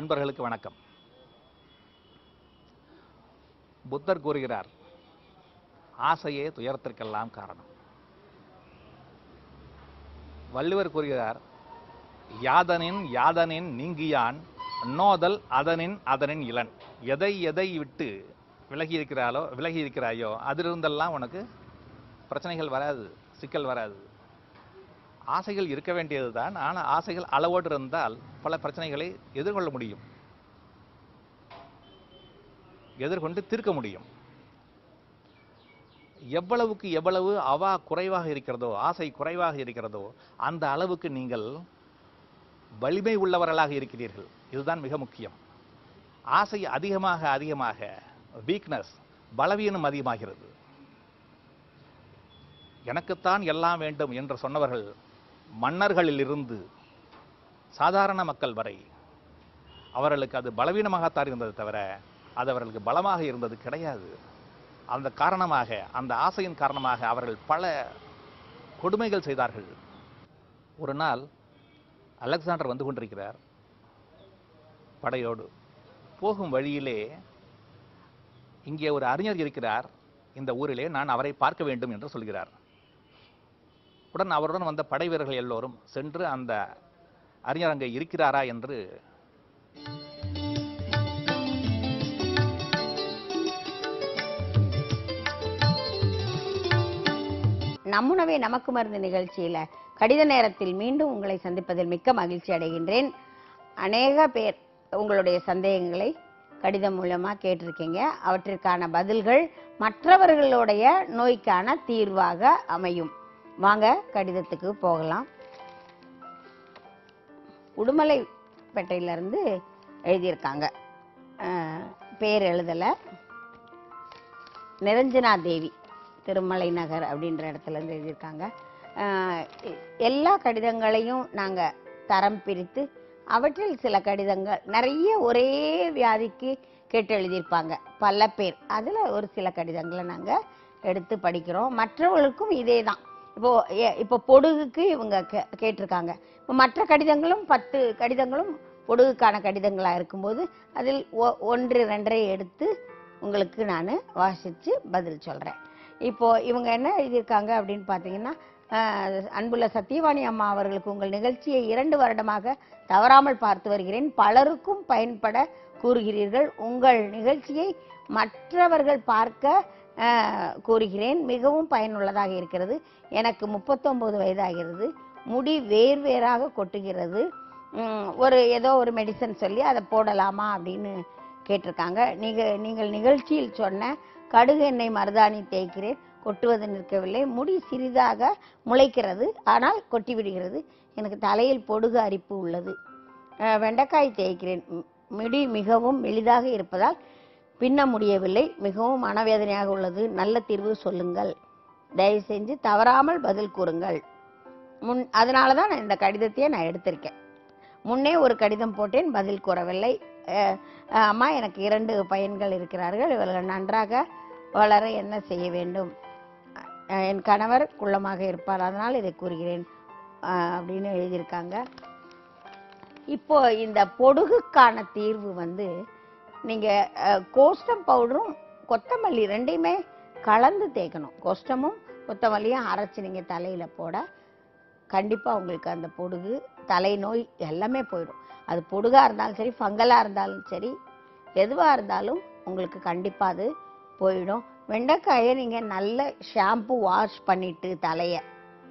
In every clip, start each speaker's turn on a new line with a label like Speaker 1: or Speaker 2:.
Speaker 1: நண்பர்களுக்கு வணக்கம். புத்தர் கூறுகிறார், ஆசையே துயரத்திற்கெல்லாம் காரணம். வள்ளுவர் கூறுகிறார், யாதனின் யாதனின் நீங்கியான் நோதல் அதனின் அதனின் இளன். எதை எதை விட்டு விலகி இருக்கிறாயோ அதிலிருந்தெல்லாம் உனக்கு பிரச்சனைகள் வராது, சிக்கல் வராது. ஆசைகள் இருக்க வேண்டியதுதான். ஆனால் ஆசைகள் அளவோடு இருந்தால் பல பிரச்சனைகளை எதிர்கொள்ள முடியும், எதிர்கொண்டு தீர்க்க முடியும். எவ்வளவுக்கு எவ்வளவு அவா குறைவாக இருக்கிறதோ, ஆசை குறைவாக இருக்கிறதோ, அந்த அளவுக்கு நீங்கள் வலிமை உள்ளவர்களாக இருக்கிறீர்கள். இதுதான் மிக முக்கியம். ஆசை அதிகமாக அதிகமாக வீக்னஸ், பலவீனம் அதிகமாகிறது. எனக்குத்தான் எல்லாம் வேண்டும் என்று சொன்னவர்கள் மன்னர்களிலிருந்து சாதாரண மக்கள் வரை அவர்களுக்கு அது பலவீனமாகத்தான் இருந்தது தவிர அது அவர்களுக்கு பலமாக இருந்தது கிடையாது. அந்த காரணமாக, அந்த ஆசையின் காரணமாக அவர்கள் பல கொடுமைகள் செய்தார்கள். ஒரு நாள் அலெக்சாண்டர் வந்து கொண்டிருக்கிறார் படையோடு. போகும் வழியிலே இங்கே ஒரு அறிஞர் இருக்கிறார் இந்த ஊரிலே, நான் அவரை பார்க்க வேண்டும் என்று சொல்கிறார். உடன் அவருடன் வந்த படை வீரர்கள் எல்லோரும் சென்று அந்த அறிஞர் அங்கே இருக்கிறாரா என்று
Speaker 2: நம்முணவே நமக்கு மருந்து நிகழ்ச்சியில கடித நேரத்தில் மீண்டும் உங்களை சந்திப்பதில் மிக்க மகிழ்ச்சி அடைகின்றேன். அநேக பேர் உங்களுடைய சந்தேகங்களை கடிதம் மூலமா கேட்டிருக்கீங்க. அவற்றிற்கான பதில்கள் மற்றவர்களுடைய நோய்க்கான தீர்வாக அமையும். வாங்க கடிதத்துக்கு போகலாம். உடுமலைப்பேட்டையிலிருந்து எழுதியிருக்காங்க, பேர் எழுதல. நிரஞ்சனா தேவி திருமலை நகர் அப்படின்ற இடத்துல இருந்து எழுதியிருக்காங்க. எல்லா கடிதங்களையும் நாங்கள் தரம் பிரித்து அவற்றில் சில கடிதங்கள் நிறைய ஒரே வியாதிக்கு கேட்டு எழுதியிருப்பாங்க பல பேர். அதில் ஒரு சில கடிதங்களை நாங்கள் எடுத்து படிக்கிறோம். மற்றவர்களுக்கும் இதே தான். இப்போ பொடுகுக்கு இவங்க கேட்டிருக்காங்க. இப்போ மற்ற கடிதங்களும் 10 கடிதங்களும் பொடுகுக்கான கடிதங்களாக இருக்கும்போது அதில் 1, 2 எடுத்து உங்களுக்கு நான் வாசித்து பதில் சொல்கிறேன். இப்போது இவங்க என்ன எழுதியிருக்காங்க அப்படின்னு பார்த்தீங்கன்னா, அன்புள்ள சத்தியவாணி அம்மா அவர்களுக்கு உங்கள் நிகழ்ச்சியை 2 வருடமாக தவறாமல் பார்த்து வருகிறேன். பலருக்கும் பயன்பட கூறுகிறீர்கள். உங்கள் நிகழ்ச்சியை மற்றவர்கள் பார்க்க கூறுகிறேன். மிகவும் பயனுள்ளதாக இருக்கிறது. எனக்கு 39 வயதாகிறது. முடி வேர் வேறாக கொட்டுகிறது. ஏதோ ஒரு மெடிசன் சொல்லி அதை போடலாமா அப்படின்னு கேட்டிருக்காங்க. நீங்கள் நிகழ்ச்சியில் சொன்ன கடுகு எண்ணெய் மருதாணி தேய்க்கிறேன், கொட்டுவது நிற்கவில்லை. முடி சிறிதாக முளைக்கிறது, ஆனால் கொட்டி விடுகிறது. எனக்கு தலையில் பொடுகு அரிப்பு உள்ளது. வெண்டைக்காய் தேய்க்கிறேன், முடி மிகவும் மெலிதாக இருப்பதால் பின்ன முடியவில்லை. மிகவும் மனவேதனையாக உள்ளது. நல்ல தீர்வு சொல்லுங்கள். தயவு செஞ்சு தவறாமல் பதில் கூறுங்கள். அதனால தான் நான் இந்த கடிதத்தையே நான் எடுத்திருக்கேன். முன்னே ஒரு கடிதம் போட்டேன், பதில் கூறவில்லை. அம்மா, எனக்கு 2 பையன்கள் இருக்கிறார்கள். இவர்கள் நன்றாக வளர என்ன செய்ய வேண்டும்? என் கணவர் குள்ளமாக இருப்பார், அதனால் இதை கூறுகிறேன் அப்படின்னு எழுதியிருக்காங்க. இப்போ இந்த பொடுகுக்கான தீர்வு நீங்கள் கோஷ்டம் பவுடரும் கொத்தமல்லி 2யுமே கலந்து தேய்க்கணும். கோஷ்டமும் கொத்தமல்லியும் அரைச்சி நீங்கள் தலையில் போட கண்டிப்பாக உங்களுக்கு அந்த பொடுகு, தலைநோய் எல்லாமே போயிடும். அது பொடுகாக இருந்தாலும் சரி, ஃபங்கலாக இருந்தாலும் சரி, எதுவாக இருந்தாலும் உங்களுக்கு கண்டிப்பாக அது போயிடும். வெண்டைக்காயை நீங்கள் நல்ல ஷாம்பு வாஷ் பண்ணிவிட்டு தலையை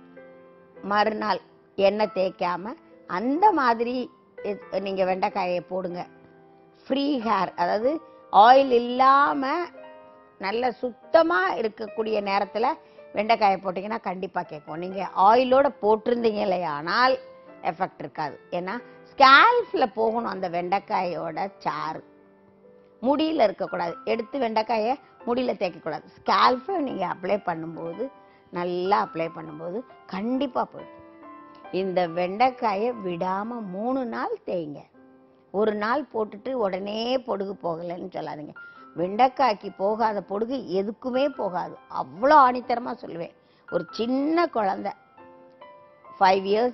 Speaker 2: மறுநாள் எண்ணெய் தேய்க்காம அந்த மாதிரி நீங்கள் வெண்டைக்காயை போடுங்க. ஃப்ரீ ஹேர், அதாவது ஆயில் இல்லாமல் நல்ல சுத்தமாக இருக்கக்கூடிய நேரத்தில் வெண்டைக்காயை போட்டிங்கன்னா கண்டிப்பாக கேட்கும். நீங்கள் ஆயிலோடு போட்டிருந்தீங்களே ஆனால் எஃபெக்ட் இருக்காது. ஏன்னா ஸ்கேல்ஃபில் போகணும் அந்த வெண்டைக்காயோட சாறு, முடியில் இருக்கக்கூடாது. எடுத்து வெண்டைக்காயை முடியில் தேய்க்கக்கூடாது. ஸ்கேல்ஃபில் நீங்கள் அப்ளை பண்ணும்போது, நல்லா அப்ளை பண்ணும்போது கண்டிப்பாக போயிடும். இந்த வெண்டைக்காயை விடாமல் 3 நாள் தேய்ங்க. ஒரு நாள் போட்டுட்டு உடனே பொடுகு போகலைன்னு சொல்லாதீங்க. வெண்டைக்காய்க்கு போகாத பொடுகு எதுக்குமே போகாது. அவ்வளோ ஆணித்தரமாக சொல்லுவேன். ஒரு சின்ன குழந்தை 5 இயர்ஸ்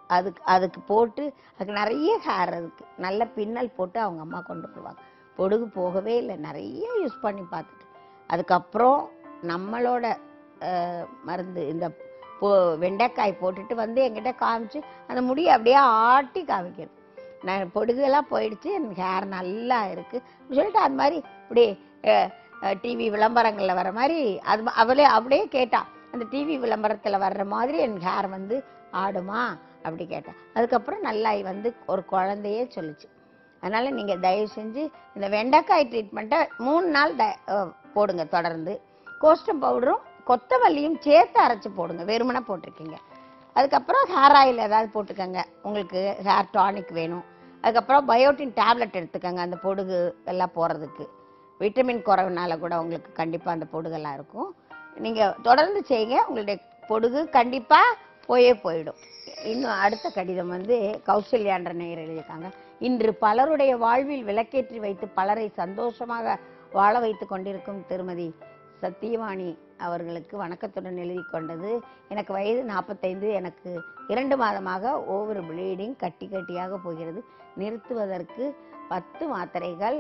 Speaker 2: அதுக்கு அதுக்கு போட்டு அதுக்கு நிறைய ஹேர், அதுக்கு நல்ல பின்னல் போட்டு அவங்க அம்மா கொண்டு போவாங்க. பொடுகு போகவே இல்லை, நிறைய யூஸ் பண்ணி பார்த்துட்டு. அதுக்கப்புறம் நம்மளோட மருந்து இந்த வெண்டைக்காய் போட்டுட்டு வந்து என்கிட்ட காமிச்சு அந்த முடியை அப்படியே ஆட்டி காமிக்கிறது. நான் பொடுகெல்லாம் போயிடுச்சு, எனக்கு ஹேர் நல்லா இருக்குது சொல்லிட்டு அது மாதிரி இப்படி டிவி விளம்பரங்களில் வர மாதிரி அது அவளே அப்படியே கேட்டா, அந்த டிவி விளம்பரத்தில் வர்ற மாதிரி என் ஹேர் வந்து ஆடுமா அப்படி கேட்டா. அதுக்கப்புறம் நல்லா வந்து ஒரு குழந்தையே சொல்லிச்சு. அதனால் நீங்கள் தயவு செஞ்சு இந்த வெண்டைக்காய் ட்ரீட்மெண்ட்டை 3 நாள் போடுங்க தொடர்ந்து. கோஸ்டம் பவுடரும் கொத்தமல்லியும் சேர்த்து அரைச்சி போடுங்க, வெறுமனை போட்டிருக்கீங்க. அதுக்கப்புறம் ஹேர் ஆயில் ஏதாவது போட்டுக்கோங்க, உங்களுக்கு ஹேர் டானிக் வேணும். அதுக்கப்புறம் பயோட்டின் டேப்லெட் எடுத்துக்கோங்க அந்த பொடுகு எல்லாம் போகிறதுக்கு. விட்டமின் குறைவுனால கூட உங்களுக்கு கண்டிப்பாக அந்த பொடுகெல்லாம் இருக்கும். நீங்கள் தொடர்ந்து செய்யுங்க, உங்களுடைய பொடுகு கண்டிப்பாக போயிடும். இன்னும் அடுத்த கடிதம் வந்து கௌசல்யான்ற நேயர் எழுதியிருக்காங்க. இன்று பலருடைய வாழ்வில் விளக்கேற்றி வைத்து பலரை சந்தோஷமாக வாழ வைத்து கொண்டிருக்கும் திருமதி சத்தியவாணி அவர்களுக்கு வணக்கத்துடன் எழுதி கொண்டது. எனக்கு வயது 45. எனக்கு 2 மாதமாக ஓவர் ப்ளீடிங் கட்டி கட்டியாக போகிறது. நிறுத்துவதற்கு 10 மாத்திரைகள்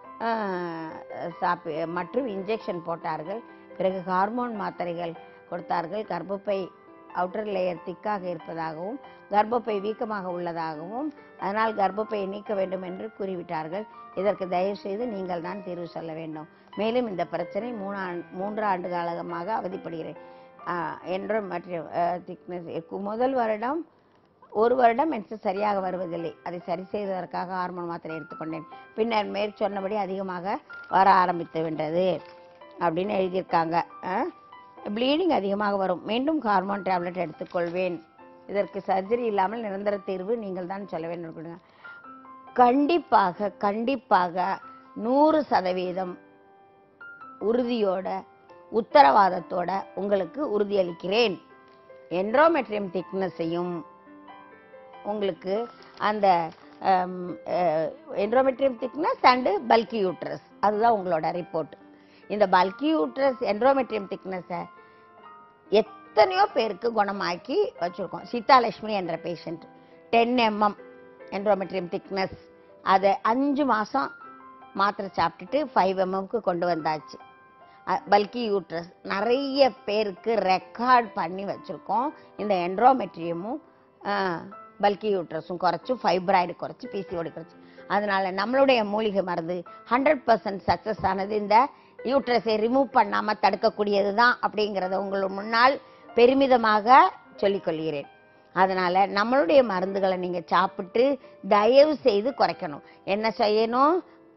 Speaker 2: மற்றும் இன்ஜெக்ஷன் போட்டார்கள். பிறகு ஹார்மோன் மாத்திரைகள் கொடுத்தார்கள். கர்ப்பப்பை அவுட்டர் லேயர் திக்காக இருப்பதாகவும் கர்ப்பப்பை வீக்கமாக உள்ளதாகவும் அதனால் கர்ப்பப்பையை நீக்க வேண்டும் என்று கூறிவிட்டார்கள். இதற்கு தயவு செய்து நீங்கள் தான் தீர்வு சொல்ல வேண்டும். மேலும் இந்த பிரச்சனை 3 ஆண்டு காலமாக அவதிப்படுகிறேன் என்றும் மற்ற திக்னஸ் முதல் வருடம் 1 வருடம் மென்சஸ் சரியாக வருவதில்லை. அதை சரி செய்வதற்காக ஹார்மோன் மாத்திரை எடுத்துக்கொண்டேன். பின்னர் மேற்சொன்னபடி அதிகமாக வர ஆரம்பித்து விட்டது அப்படின்னு எழுதியிருக்காங்க. ப்ளீடிங் அதிகமாக வரும், மீண்டும் ஹார்மோன் டேப்லெட் எடுத்துக்கொள்வேன். இதற்கு சர்ஜரி இல்லாமல் நிரந்தர தீர்வு நீங்கள் தான் சொல்ல வேண்டும். கண்டிப்பாக கண்டிப்பாக 100% உறுதியோட உத்தரவாதத்தோட உங்களுக்கு உறுதியளிக்கிறேன். என்ட்ரோமெட்ரியம் திக்னஸையும் உங்களுக்கு அந்த endometrium thickness and bulky uterus அதுதான் உங்களோட ரிப்போர்ட். இந்த பல்கி யூட்ரஸ் என்ட்ரோமெட்ரியம் திக்னஸை எத்தனையோ பேருக்கு குணமாக்கி வச்சுருக்கோம். சீதாலட்சுமி என்ற பேஷண்ட் 10 mm என்ட்ரோமெட்ரியம் திக்னஸ் அதை 5 மாதம் மாத்திரை சாப்பிட்டுட்டு 5 mmக்கு கொண்டு வந்தாச்சு. பல்கி யூட்ரஸ் நிறைய பேருக்கு ரெக்கார்ட் பண்ணி வச்சுருக்கோம். இந்த என்ட்ரோமெட்ரியமும் பல்கி யூட்ரஸும் குறைச்சி, ஃபைப்ராய்டு குறைச்சி, பிசிஓடி குறைச்சி. அதனால் நம்மளுடைய மூலிகை மருந்து 100% சக்ஸஸ் ஆனது இந்த யூட்ரஸை ரிமூவ் பண்ணாமல் தடுக்கக்கூடியது தான் அப்படிங்கிறத உங்களுக்கு முன்னால் பெருமிதமாக சொல்லிக்கொள்கிறேன். அதனால் நம்மளுடைய மருந்துகளை நீங்கள் சாப்பிட்டு தயவு செய்து குறைக்கணும். என்ன செய்யணும்?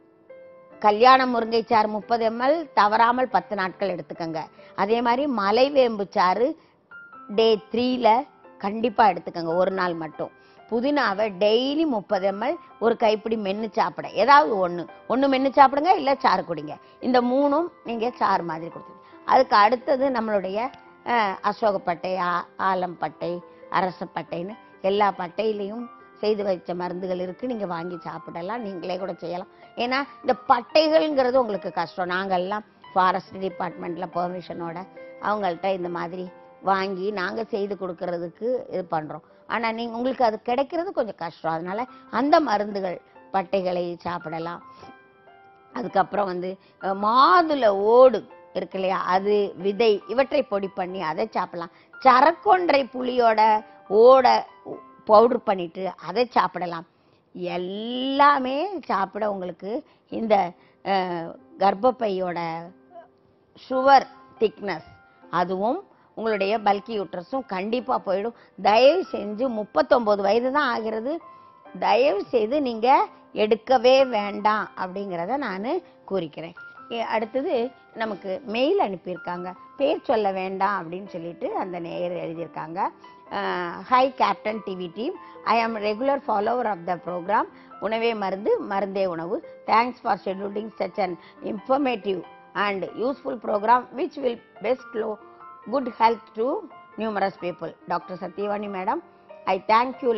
Speaker 2: கல்யாண முருங்கை சாறு 30 ml தவறாமல் 10 நாட்கள் எடுத்துக்கோங்க. அதே மாதிரி மலைவேம்பு சாறு டே 3ல கண்டிப்பாக எடுத்துக்கோங்க, 1 நாள் மட்டும். புதினாவை டெய்லி 30 ml ஒரு கைப்பிடி மென்று சாப்பிட, ஏதாவது ஒன்று மென்று சாப்பிடுங்க, இல்லை சாறு குடிங்க. இந்த 3ம் நீங்கள் சாறு மாதிரி கொடுத்துருங்க. அதுக்கு அடுத்தது நம்மளுடைய அசோகப்பட்டை, ஆலம்பட்டை, அரசப்பட்டைன்னு எல்லா பட்டையிலையும் செய்து வச்ச மருந்துகள் இருக்குது, நீங்கள் வாங்கி சாப்பிடலாம், நீங்களே கூட செய்யலாம். ஏன்னா இந்த பட்டைகள்ங்கிறது உங்களுக்கு கஷ்டம். நாங்கள்லாம் ஃபாரஸ்ட் டிபார்ட்மெண்ட்டில் பெர்மிஷனோட அவங்கள்ட்ட இந்த மாதிரி வாங்கி நாங்கள் செய்து கொடுக்கறதுக்கு இது பண்ணுறோம். ஆனால் உங்களுக்கு அது கிடைக்கிறது கொஞ்சம் கஷ்டம். அதனால் அந்த மருந்துகள் பட்டைகளை சாப்பிடலாம். அதுக்கப்புறம் வந்து மாதுளை ஓடு இருக்கு இல்லையா, அது விதை இவற்றை பொடி பண்ணி அதை சாப்பிடலாம். சரக்கொன்றை புளியோட ஓட பவுடர் பண்ணிட்டு அதை சாப்பிடலாம். எல்லாமே சாப்பிட உங்களுக்கு இந்த கர்ப்பப்பையோட சுவர் திக்னஸ் அதுவும் உங்களுடைய பல்கி யூட்ரஸும் கண்டிப்பாக போயிடும். தயவு செஞ்சு 39 வயது தான் ஆகிறது, தயவு செய்து நீங்கள் எடுக்கவே வேண்டாம் அப்படிங்கிறத நான் கூறிக்கிறேன். அடுத்தது நமக்கு மெயில் அனுப்பியிருக்காங்க, பேர் சொல்ல வேண்டாம் அப்படின்னு சொல்லிட்டு அந்த நேயர் எழுதியிருக்காங்க. Hi captain TV team, I am regular follower of the program உணவே மருந்து மருந்தே உணவு. Thanks for scheduling such an informative and useful program which will best good health to numerous people. Dr. Satyavani madam, I thank you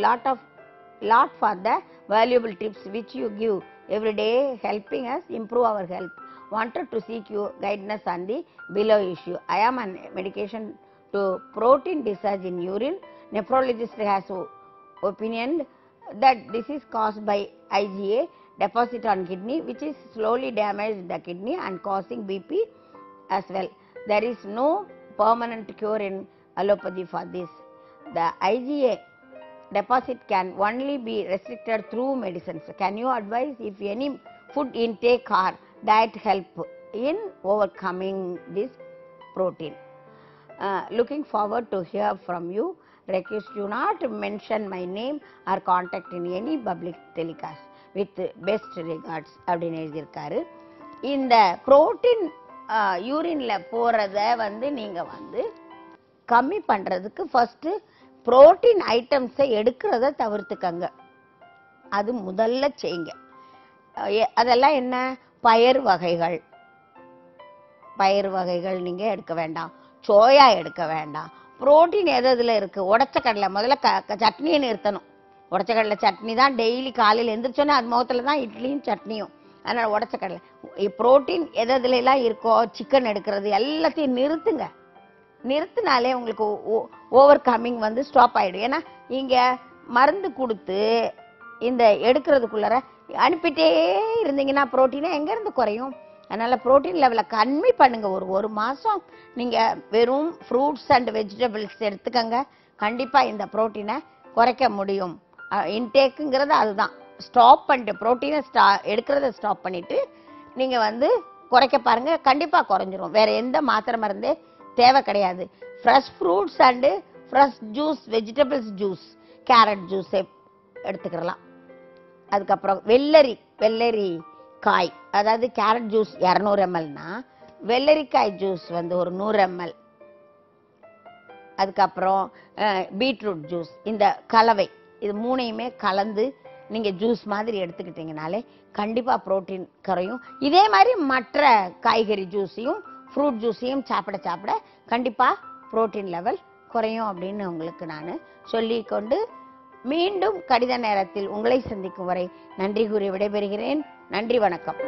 Speaker 2: lot for the valuable tips which you give every day, helping us improve our health. Wanted to seek your guidance on the below issue. I am on medication to protein discharge in urine. Nephrologist has opinioned that this is caused by IgA deposit on kidney, which is slowly damaged the kidney and causing BP as well. There is no permanent cure in allopathy for this. The IgA deposit can only be restricted through medicines. Can you advise if any food intake or diet help in overcoming this protein? Looking forward to hear from you. Request you not mention my name or contact in any public telecast. With best regards அப்படின்னு எழுதியிருக்காரு. இந்த protein யூரின்ல போறத வந்து நீங்க வந்து கம்மி பண்றதுக்கு first protein ஐட்டம்ஸை எடுக்கிறத தவிர்த்துக்கங்க. அது முதல்ல செய்யுங்க. அதெல்லாம் என்ன? பயறு வகைகள் நீங்க எடுக்க வேண்டாம், சோயா எடுக்க வேண்டாம். புரோட்டீன் எதுல இருக்கு? உடச்ச கடலை. முதல்ல சட்னியை நிறுத்தணும். உடச்ச கடலை சட்னி தான் டெய்லி காலையில் எந்திரிச்சோன்னே அது முகத்துல தான் இட்லியும் சட்னியும். அதனால உடச்ச கடலை. புரோட்டீன் எதுல எல்லாம் இருக்கோ சிக்கன் எடுக்கிறது எல்லாத்தையும் நிறுத்துங்க. நிறுத்தினாலே உங்களுக்கு ஓவர் கம்மிங் வந்து ஸ்டாப் ஆயிடும். ஏன்னா இங்க மருந்து கொடுத்து இந்த எடுக்கிறதுக்குள்ளார அனுப்பிட்டே இருந்தீங்கன்னா புரோட்டீனை எங்க இருந்து குறையும்? அதனால புரோட்டீன் லெவலை கம்மி பண்ணுங்க. ஒரு மாசம் நீங்க வெறும் ஃப்ரூட்ஸ் அண்ட் வெஜிடபிள்ஸ் எடுத்துக்கங்க. கண்டிப்பா இந்த புரோட்டீனை குறைக்க முடியும். இன்டேக்குங்கிறது அதுதான். ஸ்டாப் பண்ணிட்டு புரோட்டீனை எடுக்கிறத ஸ்டாப் பண்ணிட்டு நீங்க வந்து குறைக்க பாருங்க. கண்டிப்பா குறைஞ்சிரும். வேற எந்த மாத்திரை மருந்தே தேவை கிடையாது. Fresh fruits and fresh juice, vegetables juice, carrot juice எடுத்துக்கலாம். அதுக்கப்புறம் வெள்ளரி காய், அதாவது கேரட் ஜூஸ் 200 ml-னா வெள்ளரிக்காய் ஜூஸ் வந்து ஒரு 100 ml. அதுக்கப்புறம் பீட்ரூட் ஜூஸ். இந்த கலவை இது மூணையுமே கலந்து நீங்க ஜூஸ் மாதிரி எடுத்துக்கிட்டீங்கனாலே கண்டிப்பா புரோட்டீன் குறையும். இதே மாதிரி மற்ற காய்கறி ஜூஸையும் ஃப்ரூட் ஜூஸையும் சாப்பிட கண்டிப்பா புரோட்டீன் லெவல் குறையும் அப்படின்னு உங்களுக்கு நான் சொல்லிக்கொண்டு மீண்டும் கடித நேரத்தில் உங்களை சந்திக்கும் வரை நன்றி கூறி விடைபெறுகிறேன். நன்றி, வணக்கம்.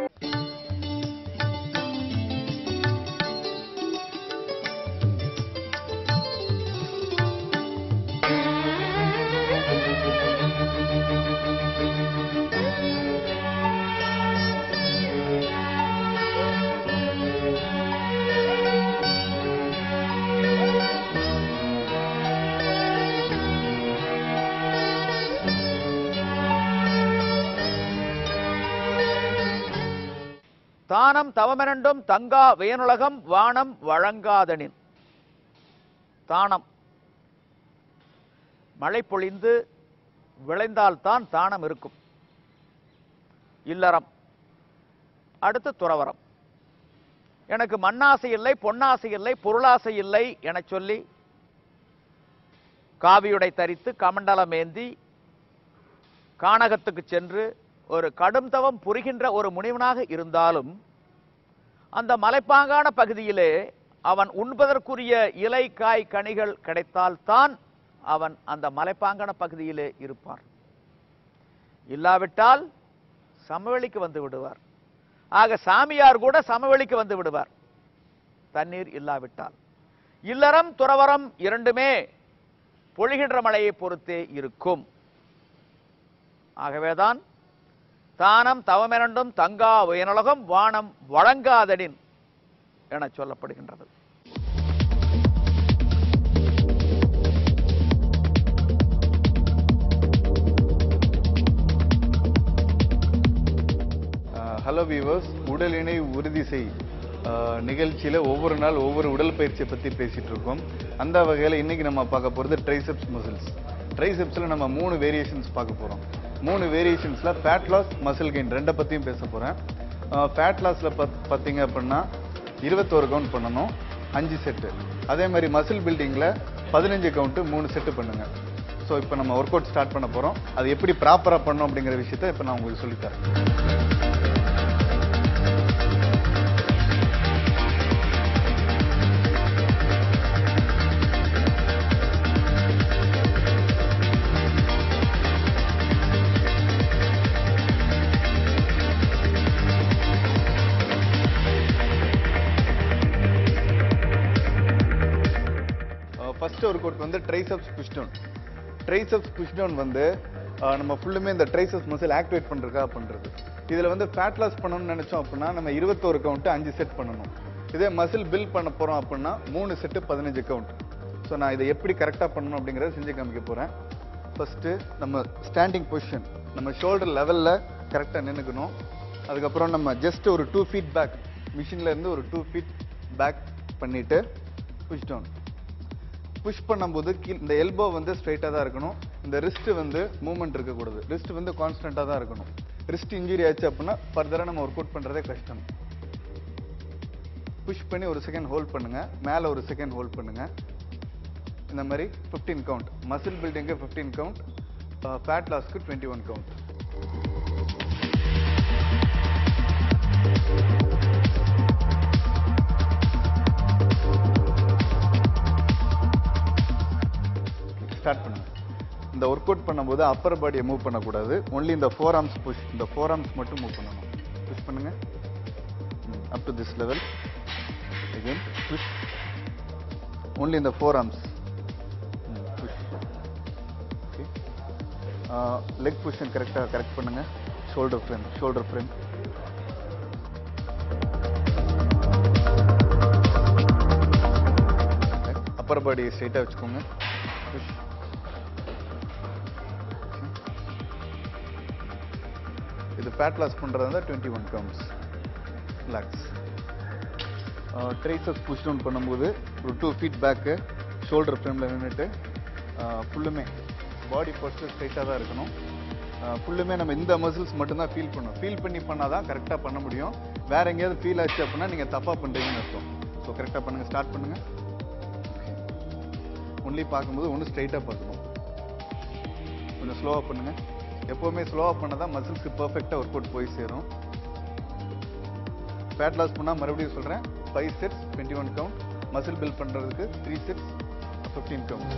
Speaker 1: தானம் தவமெனண்டும் தங்கா வேனுலகம் வானம் வழங்காதனின். தானம் மழை பொழிந்து விளைந்தால்தான் தானம் இருக்கும். இல்லறம், அடுத்து துறவரம். எனக்கு மண்ணாசை இல்லை, பொன்னாசை இல்லை, பொருளாசை இல்லை என சொல்லி காவியுடை தரித்து கமண்டலம் ஏந்தி கானகத்துக்கு சென்று ஒரு கடும் தவம் புரிகின்ற ஒரு முனிவனாக இருந்தாலும் அந்த மலைப்பாங்கான பகுதியிலே அவன் உண்பதற்குரிய இலை காய் கனிகள் கிடைத்தால்தான் அவன் அந்த மலைப்பாங்கான பகுதியிலே இருப்பான். இல்லாவிட்டால் சமவெளிக்கு வந்து விடுவார். ஆக சாமியார் கூட சமவெளிக்கு வந்து விடுவார் தண்ணீர் இல்லாவிட்டால். இல்லறம் துறவரம் இரண்டுமே பொழிகின்ற மழையை பொறுத்தே இருக்கும். ஆகவேதான் தானம் தவமெனண்டும் தங்கா வேனுலகம் வானம் வழங்காதனின் என சொல்லப்படுகின்றது.
Speaker 3: ஹலோ வியூவர்ஸ், உடலினை உறுதி செய் நிகழ்ச்சியில் ஒவ்வொரு நாள் ஒவ்வொரு உடல் பயிற்சியை பற்றி பேசிகிட்டு இருக்கோம். அந்த வகையில் இன்றைக்கி நம்ம பார்க்க போகிறது ட்ரைசெப்ஸ் மசில்ஸ். ட்ரைசெப்ஸில் நம்ம 3 வேரியேஷன்ஸ் பார்க்க போகிறோம். 3 வேரியேஷன்ஸில் ஃபேட் லாஸ், மசில் கெயின் ரெண்டை பற்றியும் பேச போகிறேன். ஃபேட் லாஸில் பார்த்தீங்க அப்படின்னா 21 கவுண்ட் பண்ணணும், 5 செட்டு. அதே மாதிரி மசில் பில்டிங்கில் 15 கவுண்ட்டு 3 செட்டு பண்ணுங்கள். ஸோ இப்போ நம்ம ஒர்க் அவுட் ஸ்டார்ட் பண்ண போகிறோம். அது எப்படி ப்ராப்பராக பண்ணணும் அப்படிங்கிற விஷயத்த இப்போ நான் உங்களுக்கு சொல்லித்தரேன். ஃபர்ஸ்ட் ஒர்க் அவுட் வந்து triceps push down. Triceps push down வந்து நம்ம ஃபுல்லுமே இந்த ட்ரைசெப்ஸ் மசில் ஆக்டிவேட் பண்ணுறதுக்காக பண்ணுறது. இதில் வந்து ஃபேட் லாஸ் பண்ணணும்னு நினச்சோம் அப்படின்னா நம்ம 21 கவுண்ட்டு 5 செட் பண்ணணும். இதே மசில் பில்ட் பண்ண போகிறோம் அப்படின்னா 3 செட்டு 15 கவுண்ட். ஸோ நான் இதை எப்படி கரெக்டாக பண்ணணும் அப்படிங்கிறத செஞ்சு காமிக்க போகிறேன். ஃபஸ்ட்டு நம்ம ஸ்டாண்டிங் பொசிஷன், நம்ம ஷோல்டர் லெவலில் கரெக்டாக நின்றுக்கணும். அதுக்கப்புறம் நம்ம ஜஸ்ட் ஒரு 2 ஃபீட் பேக், மிஷினில் இருந்து ஒரு 2 ஃபீட் பேக் பண்ணிவிட்டு புஷ் டவுன். புஷ் பண்ணும்போது இந்த எல்போ வந்து ஸ்ட்ரைட்டாக தான் இருக்கணும். இந்த ரிஸ்ட் வந்து மூவ்மெண்ட் இருக்கக்கூடாது. ரிஸ்ட் வந்து கான்ஸ்டண்ட்டாக தான் இருக்கணும். ரிஸ்ட் இன்ஜுரி ஆச்சு அப்படின்னா ஃபர்தராக நம்ம ஒர்க் அவுட் பண்ணுறதே கஷ்டம். புஷ் பண்ணி ஒரு செகண்ட் ஹோல்ட் பண்ணுங்க, மேலே ஒரு செகண்ட் ஹோல்ட் பண்ணுங்க. இந்த மாதிரி 15 கவுண்ட். மசில் பில்டிங்கு 15 கவுண்ட், ஃபேட் லாஸ்க்கு 21 கவுண்ட். ஸ்டார்ட் பண்ணுங்க. இந்த ஒர்க் அவுட் பண்ணும்போது அப்பர் பாடியை மூவ் பண்ணக்கூடாது. ஒன்லி இந்த ஃபோர் ஆர்ம்ஸ் புஷ், இந்த ஃபோர் ஆர்ம்ஸ் மட்டும் மூவ் பண்ணணும். புஷ் பண்ணுங்க up to this level. Again push. Only இந்த forearms push. Okay, leg position correct பண்ணுங்க. Shoulder frame. அப்பர் பாடி ஸ்ட்ரைட்டாக வச்சுக்கோங்க. புஷ். இது ஃபேட் லாஸ் பண்ணுறது வந்து 21 counts. Relax. Triceps push down பண்ணும்போது ஒரு 2 ஃபீட் பேக்கு, ஷோல்டர் ஃப்ரேமில் நின்றுட்டு ஃபுல்லுமே பாடி போஸ்டர் ஸ்ட்ரைட்டாக தான் இருக்கணும். ஃபுல்லுமே நம்ம இந்த மசில்ஸ் மட்டும்தான் ஃபீல் பண்ணணும். ஃபீல் பண்ணால் தான் கரெக்டாக பண்ண முடியும். வேறு எங்கேயாவது ஃபீல் ஆச்சு அப்படின்னா நீங்கள் தப்பாக பண்ணுறீங்கன்னு அர்த்தம். ஸோ கரெக்டாக பண்ணுங்கள். ஸ்டார்ட் பண்ணுங்கள். ஒன்லி பார்க்கும்போது ஒன்று ஸ்ட்ரைட்டாக பார்க்கணும். கொஞ்சம் ஸ்லோவாக பண்ணுங்கள். எப்போவுமே ஸ்லோவாக பண்ணால் தான் மசில்ஸ்க்கு பர்ஃபெக்டாக ஒர்க் அவுட் போய் சேரும். ஃபேட் லாஸ் பண்ணால் மறுபடியும் சொல்கிறேன், 5 செட்ஸ் 21 கவுண்ட். மசில் பில்ட் பண்ணுறதுக்கு 3 செட்ஸ் 15 கவுண்ட்.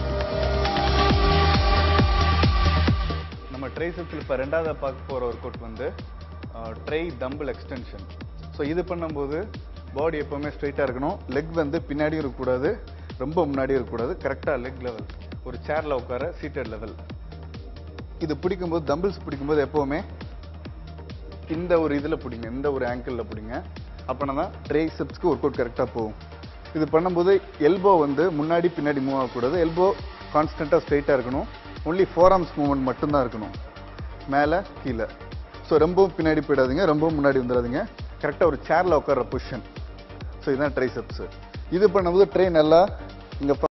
Speaker 3: நம்ம ட்ரைசெப்ஸில் இப்போ ரெண்டாவது பார்க்க போகிற ஒர்க் அவுட் வந்து ட்ரை டம்பிள் எக்ஸ்டென்ஷன். ஸோ இது பண்ணும்போது பாடி எப்போவுமே ஸ்ட்ரைட்டாக இருக்கணும். லெக் வந்து பின்னாடியும் இருக்கக்கூடாது, ரொம்ப முன்னாடியும் இருக்கக்கூடாது. கரெக்டாக லெக் லெவல், ஒரு சேரில் உட்கார சீட்டட் லெவல். இது பிடிக்கும்போது, டம்பிள்ஸ் பிடிக்கும்போது எப்போவுமே இந்த ஒரு இதில் பிடிங்க, இந்த ஒரு ஆங்கிளில் பிடிங்க. அப்படின்னா தான் ட்ரைசெப்ஸ்க்கு ஒர்க் அவுட் கரெக்டாக போகும். இது பண்ணும்போது எல்போ வந்து முன்னாடி பின்னாடி மூவ் ஆகக்கூடாது. எல்போ கான்ஸ்டண்ட்டாக ஸ்ட்ரைட்டாக இருக்கணும். ஒன்லி ஃபோர் ஆர்ம்ஸ் மூவ்மெண்ட் மட்டும்தான் இருக்கணும், மேலே கீழே. ஸோ ரொம்பவும் பின்னாடி போயிடாதீங்க, ரொம்பவும் முன்னாடி வந்துடாதீங்க. கரெக்டாக ஒரு சேரில் உட்கார பொசிஷன். ஸோ இதுதான் ட்ரைசெப்ஸு. இது பண்ணும்போது ட்ரை நல்லா இங்கே